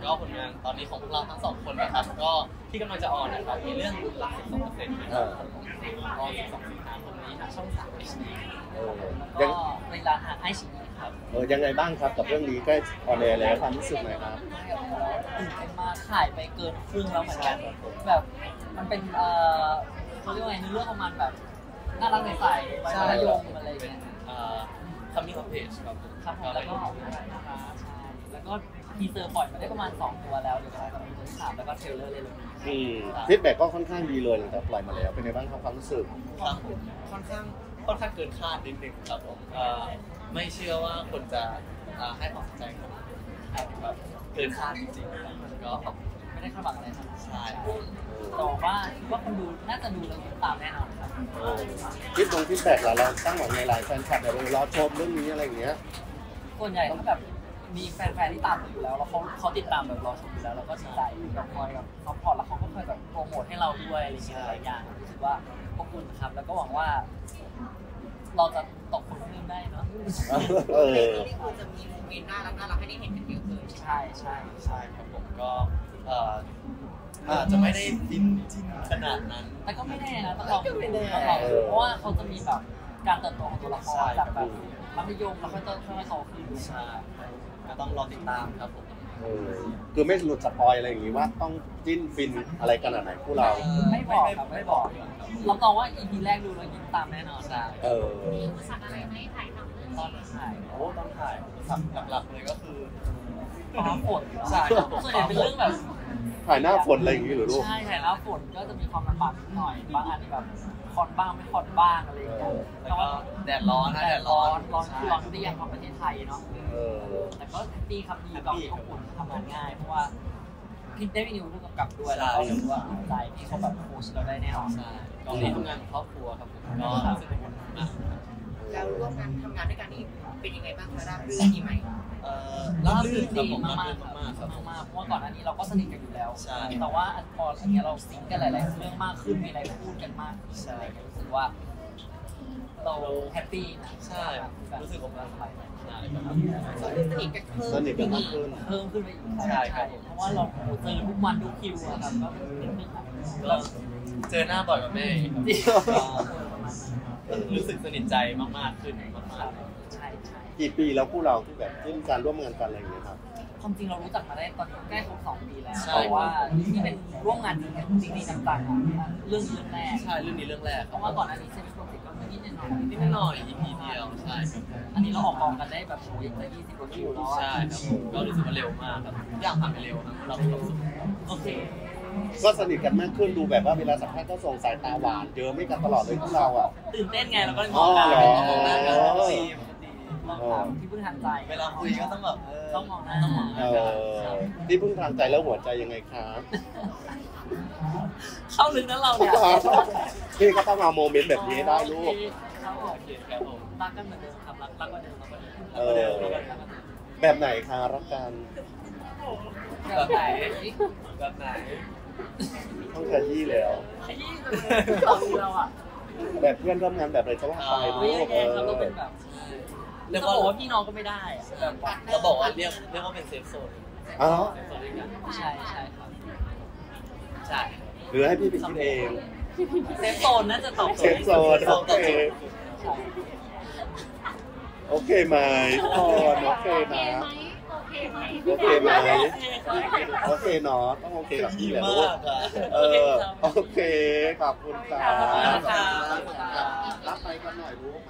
ก็ผลงานตอนนี้ของพวกเราทั้งสองคนนะครับก็ที่กำลังจะออนนะครับมีเรื่องรัก12%นะครับออน12 สิงหาคมนี้ทางช่อง3 HD ก็เวลาทางไอชีครับยังไงบ้างครับกับเรื่องนี้ใกล้ออนแอร์แล้วความรู้สึกหน่อยครับตื่นเต้นมากถ่ายไปเกินครึ่งแล้วเหมือนกันแบบมันเป็นเขาเรียกว่าไงเรื่องประมาณแบบน่ารักใสๆวัยมัธยมอะไรอย่างเงี้ย coming of age ครับครับผมแล้วก็น่ารักใช่แล้วก็ทีเซอร์ปล่อยมาได้ประมาณ2ตัวแล้วเดี๋ยวจะมีตัวที่3แล้วก็เทรลเลอร์เลยเลยฟีดแบ็กก็ค่อนข้างดีเลยหลังจากปล่อยมาแล้วเป็นไงบ้างครับความรู้สึกครับค่อนข้างเกินคาดนิดนึงครับผมไม่เชื่อว่าคนจะให้ความสนใจครับเกินคาดจริงๆก็ไม่ได้คาดหวังอะไรครับใช่แต่ว่าคนดูน่าจะดูแล้วตามแน่นอนครับฟีดแบ็กเราตั้งหวังในหลายแฟนคลับเดี๋ยวรอชมเรื่องนี้อะไรอย่างเงี้ยส่วนใหญ่ถ้าแบบมีแฟนๆที่ตามอยู่แล้วเขาติดตามแบบรอชมอยู่แล้วเราก็ดีใจแบบคอยแบบซัพพอร์ตแล้วเขาก็คอยแบบโปรโมทให้เราด้วยอะไรหลายอย่างรู้สึกว่าขอบคุณครับแล้วก็หวังว่าเราจะตกคนเพิ่มได้เนาะนี่คือจะมีโมเมนต์น่ารักให้ได้เห็นกันเยอะเลยใช่ครับผมก็อาจจะไม่ได้จิ้นขนาดนั้นแต่ก็ไม่แน่นะต้องลองเพราะว่าเขาจะมีแบบการเติบโตของตัวละครจากแบบมัธยมแล้วก็ค่อยๆโตขึ้นใช่ก็ต้องรอติดตามครับผมคือไม่หลุดสปอยอะไรอย่างงี้ว่าต้องจิ้นฟินอะไรขนาดไหนคู่เราไม่บอกครับไม่บอกเราตองว่า EP แรกดูแล้วยิ้มตามแน่นอนมีอุปสรรคอะไรไหมถ่ายทำตอนถ่ายต้องถ่ายหลักๆเลยก็คือฟ้าฝนใช่ส่วนใหญ่เป็นเรื่องแบบถ่ายหน้าฝนอะไรอย่างงี้หรือลูกใช่ถ่ายหน้าฝนก็จะมีความลำบากนิดหน่อยบางอันแบบคอนบ้างไม่คอนบ้างอะไรอย่างเงี้ยแล้วก็แดดร้อนร้อนที่ยังของประเทศไทยเนาะแต่ก็ดีครับดีกับญี่ปุ่นทำงานง่ายเพราะว่าพี่ได้วินิวร่วมกับด้วยแล้วก็รู้ว่าใจพี่เขาแบบโค้ชเราได้แน่นอนใช่ก็ทำงานครอบครัวครับผมก็สนุกมากแล้วร่วมกันทำงานด้วยกันนี่เป็นยังไงบ้างคะราบรื่นดีไหมราบรื่นดีมากเพราะว่าก่อนหน้านี้เราก็สนิทกันอยู่แล้วแต่ว่าพออันนี้เราซิงกันหลายๆเรื่องมากขึ้นมีอะไรพูดกันมากขึ้นอะไรอย่างเงี้ยรู้สึกว่าเราแฮปปี้นะใช่รู้สึกผมสบายใจสนิทกันมากขึ้นเพิ่มขึ้นไปอีกใช่เพราะว่าเราเจอทุกวันทุกคิวอะครับก็นิดนึงก็เจอหน้าบ่อยกว่าแม่รู้สึกสนิทใจมากๆขึ้นมากๆใช่กี่ปีแล้วคู่เราที่แบบที่การร่วมงานกันอะไรอย่างเงี้ยครับความจริงเรารู้จักมาได้ตอนใกล้ครบ2 ปีแล้วแต่ว่าที่เป็นร่วมงานจริงจังๆเรื่องแรกใช่เรื่องนี้เรื่องแรกเพราะว่าก่อนหน้านี้เซมิโปรเจกต์ก็นิดหน่อย EP เดียวใช่อันนี้เราออกกองกันได้แบบโอ้ยจะ20 กว่าคิวแล้วใช่ครับก็รู้สึกว่าเร็วมากครับทุกอย่างผ่านไปเร็วครับเรามีความสุขโอเคก็สนิทกันมากขึ้นดูแบบว่าเวลาสัมภาษณ์ก็ส่งสายตาหวานเยอะไม่กันตลอดเลยพวกเราอ่ะตื่นเต้นไงเราก็มองหน้าที่พึ่งทางใจเวลาคุยก็ต้องแบบต้องมองหน้าที่พึ่งทางใจแล้วหัวใจยังไงครับเข้าลึกนั้นเราเนี่ยพี่ก็ต้องเอาโมเมนต์แบบนี้ได้ลูกรักกันเหมือนเดิมครับรักกันเหมือนเดิมแบบไหนคะรักกันแบบไหนต้องขยี้แล้วขยี้เลยตอนเราอ่ะแบบเพื่อนร่วมงานแบบอะไรจะว่าไปลูกเราก็เป็นแบบเรียกว่าพี่น้องก็ไม่ได้แบบเราบอกว่าเรียกว่าเป็นเซฟโซนใช่ครับใช่หรือให้พี่ไปคิดเองเซฟโซนน่าจะตอบเซฟโซนโอเคไหมโอเคนะโอเคไหมโอเคเนาะต้องโอเคกับพี่แหละลูกโอเคขอบคุณครับรับไปกันหน่อยลูก